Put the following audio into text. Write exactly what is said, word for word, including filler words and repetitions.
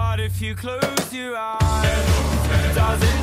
But if you close your eyes, does it